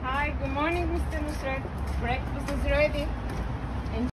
Hi, good morning, Mr. Nusrat. Breakfast is ready.